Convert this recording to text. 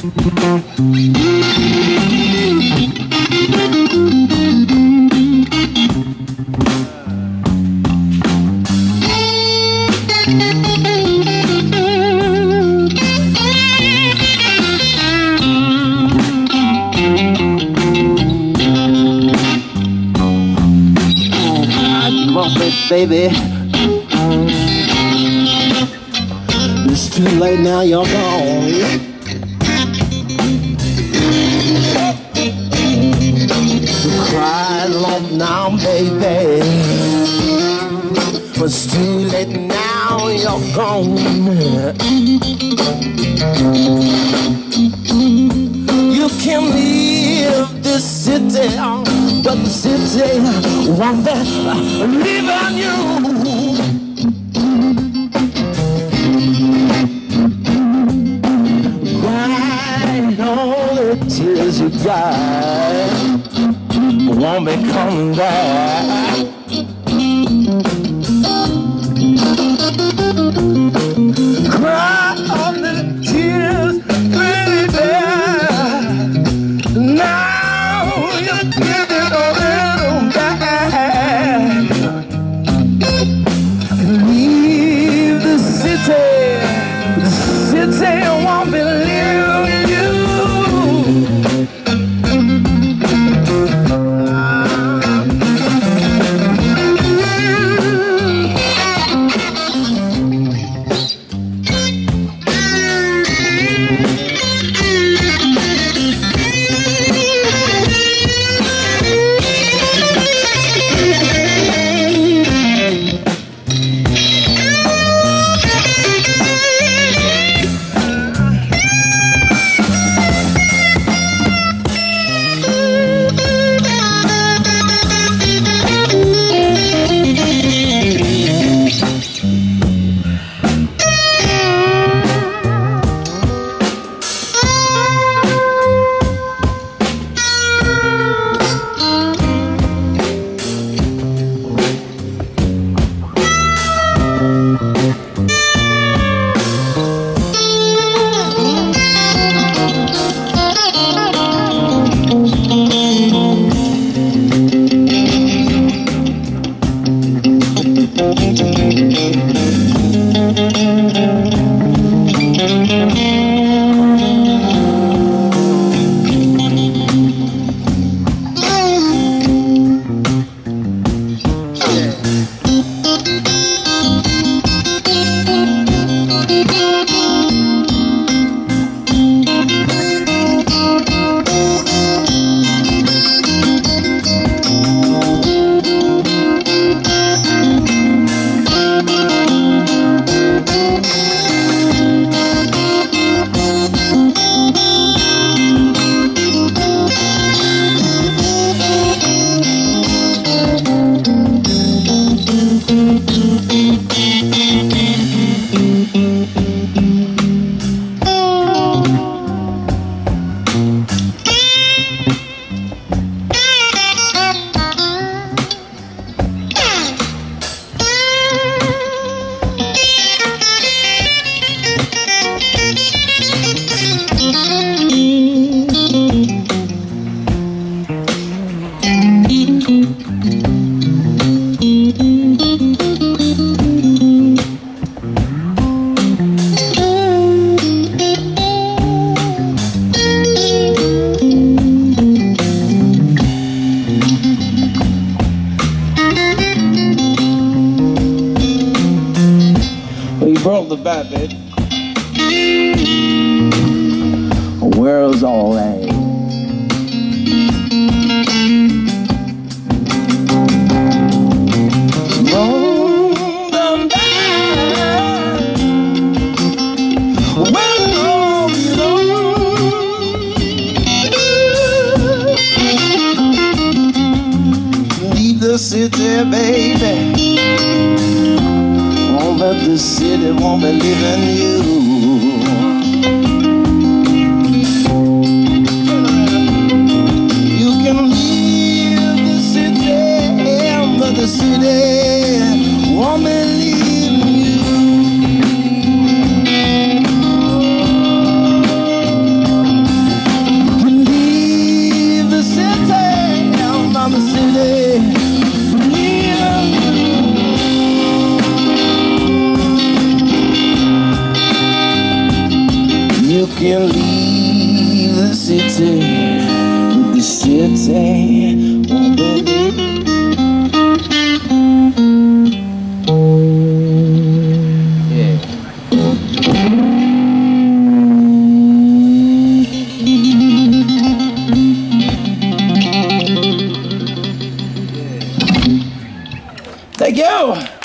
Baby, it's too late now, you're gone. You cry alone now, baby. It's too late now, you're gone. You can leave this city, but the city won't live on you. Cry all the tears you got won't be coming back. Cry all the tears, baby. Now you're giving a little back. Leave the city won't believe you. Broke the bat, babe. Where's all that? Roll them back. Well, you know. Leave the city, baby. But the city won't believe in you. You can leave the city, but the city won't believe in you. the city, but the city won't believe. Thank you.